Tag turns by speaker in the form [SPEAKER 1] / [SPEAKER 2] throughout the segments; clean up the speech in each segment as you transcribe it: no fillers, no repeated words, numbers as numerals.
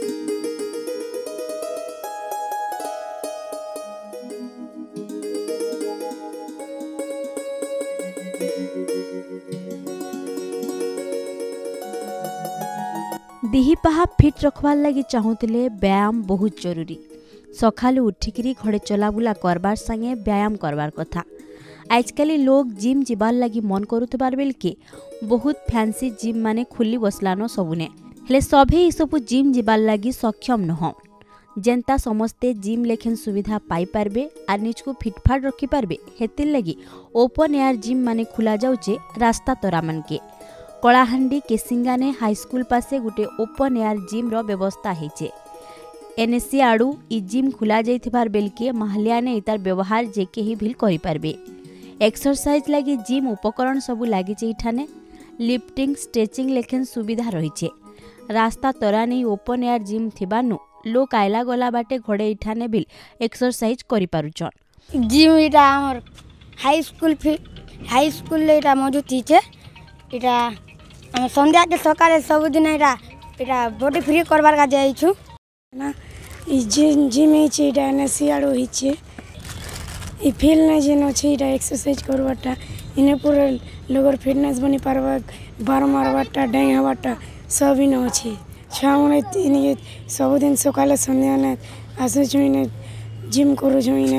[SPEAKER 1] दिही पाहा फिट रखवार लगी चाहूले व्यायाम बहुत जरूरी। सकालू उठिकी घरे चलाबुला करबार संगे व्यायाम करबार कथा। आजकल लोग जिम जीवार लगी मन करुथबार बेलके बहुत फैंसी जिम माने खुली बसलानो सबुने, हेले सभे सबु जिम जीवार लगी सक्षम नह। जेंता समस्ते जिम लेखन सुविधा पाई पारबे आर निजको फिटफाट रखी पारबे, हेतिर लगी ओपन एयर जिम माने खुला जाउचे रास्ता तोरा मनके। कलाहांडी केसिंगाने हाईस्कूल पासे गोटे ओपन एयर जिम रो व्यवस्था हेचे। एनएससी आड़ू इ जिम खुला जाइथिबार बेलके महलियाने इतार व्यवहार जे केही भिल करि पारबे। एक्सरसाइज लगी जिम उपकरण सबु लागि इठाने लिफ्टिंग स्ट्रेचिंग लेखन सुविधा रहिछे। रास्ता तोरा नहीं ओपन एयर जिम थिबानु लोक आइला गला बाटे घड़े इठाने बिल एक्सरसाइज करि पारुचन।
[SPEAKER 2] जिम इटा हमर हाई स्कूल इटा मौजूद थीचे। इटा हम संध्या के सकाले सब दिन इटा बॉडी फ्री करबार का जाइछु ना। इ जिम हिचे इटा एनएससी आड़ो हिचे। इ फील नै जेनो छै इटा एक्सरसाइज करबाटा इने पूरा लोगर फिटनेस बनी पारबा, बार मारबाटा डाई हवाटा सब इन अछि। छुआ माने इने सब दिन सकाले संध्या ने आसु छु इने जिम करू छु, इने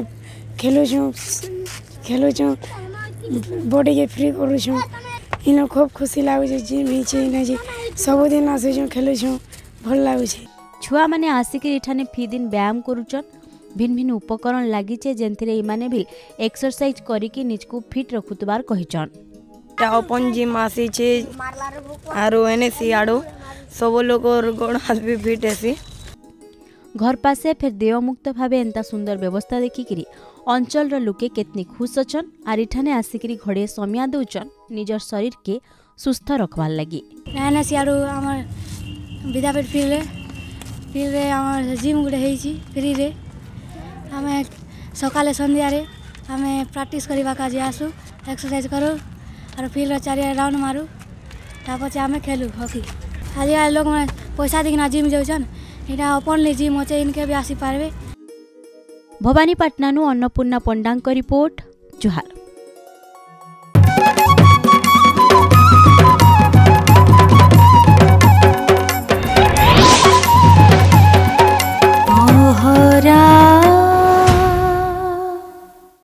[SPEAKER 2] खेलु छु बॉडी के फ्री करू छु। इने खूब खुशी लागु छै। जिम हिचे इने जे सब दिन आसु छु खेलु छु भल लागु छै।
[SPEAKER 1] छुआ माने आसिक इठाने फी दिन व्यायाम करूचन। भिन्न भिन्न उपकरण लागिचे जेंथिरे इमाने भी एक्सरसाइज करिकी निजको फिट रखुतबार कहिचन।
[SPEAKER 3] ओपन जिम आसी छे आरो एनएससी आडो सब लोगर गोड़ हाथ भी फिट हेसी।
[SPEAKER 1] घर पासे फिर देवमुक्त भावे एंता सुंदर व्यवस्था देखिकी अंचल रो लोके केतनी खुश अछन आर इठाने आसिकी घड़े समिया दउचन निजर शरीर के सुस्थ रखवार लगी।
[SPEAKER 2] एनएससी आडो हमर विद्यापीठ फिर हमर जिम गुडे हेची फ्री रे। हमें सकाले संध्या रे हमें प्रैक्टिस करबा का जे आसु एक्सरसाइज करू और फिर चारि राउंड मारू तापछि हमें खेलू हॉकी। आज लोग में पैसा दिखना जिम जाउछन इटा ओपनली जिम होचे इनके भी आसी पारबे।
[SPEAKER 1] भवानीपाटनानु अन्नपूर्णा पंडांग रिपोर्ट जुहार।